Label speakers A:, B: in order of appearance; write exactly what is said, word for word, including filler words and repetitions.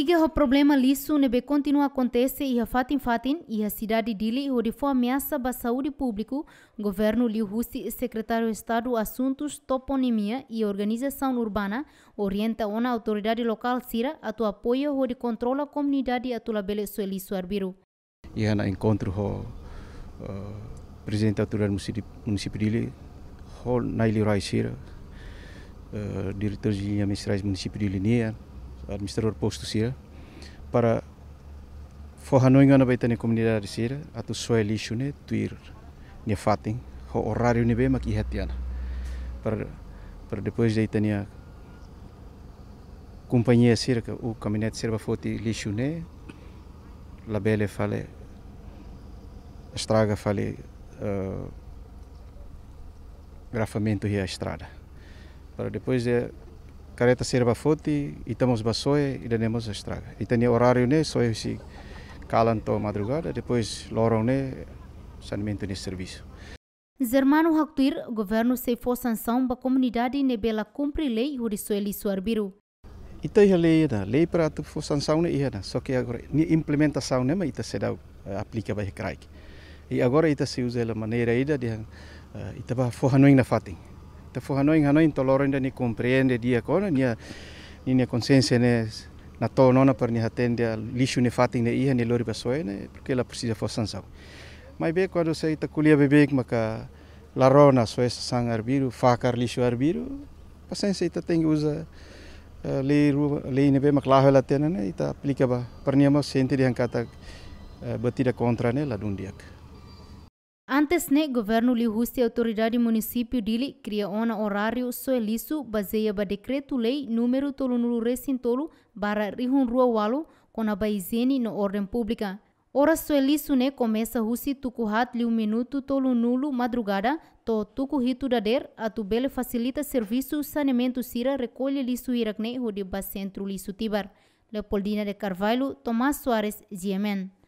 A: Liga o problema liso nebe continua acontece e a fatin fatin e a cidade dili onde foi ameaça para a saúde pública, governo Liu Husi, secretário de Estado Assuntos, Toponimia e Organização Urbana, orienta a autoridade local Sira a tu apoio onde controla a comunidade a tu labele Sueliso Arbiru.
B: E na encontro o uh, presidente da autoridade município dili, o Naili Rai Sira, uh, diretor de linha administrativa do município de Linia, administrador posto Sira, para forranoinga na baita na comunidade Sira, atu soe lixo ne tuir ne fatin, o horário ne be mak ihatiana. Para para depois de tania companhia Sira, o caminhonete Sira foti lixo ne, labele fale estraga fale uh, grafamento e a estrada. Para depois de careta serva foti, estamos basoe e demos a estraga. E tem horário né, só se calanto madrugada, depois lorão né, saneamento de serviço.
A: Zermano Haktuir, governo se for sanção para a comunidade nebela cumprir lei o de Sueliso Arbiru.
B: Ita é lei na, lei para tu for sanção né, ia só que agora ni implementação né, mas ita se dá aplica para craik. E agora ita se usa a maneira ida de ita para forranoing na fatin. Ita forranoing hanoing toloro ainda ni compreende dia kona nia nia consciência né na to nona para ni atende lixo ne fatin ne ia ne lori pessoa né porque ela precisa for sanção. Mas bem quando você ita kulia bebê que maca larona só essa sang arbiru facar lixo arbiru paciência ita tem usa lei lei ne be mak lahu ela tena né ita aplica ba para nia mas sente dia kata batida contra né lá dundiak.
A: Antes ne governo Liu Husi e autoridade município dili cria ona horário Sueliso baseia ba decreto lei número tolo nulu recintolo bara rihun rua walu com a baizeni no ordem pública. Ora Sueliso ne começa Husi tuku hat liu minuto tolo nulu madrugada to tuku hitu dader atu bele facilita serviço saneamento Sira recolhe lisu irakne hodi ba centro lisu tibar. Leopoldina de Carvalho, Tomás Soares, G M N.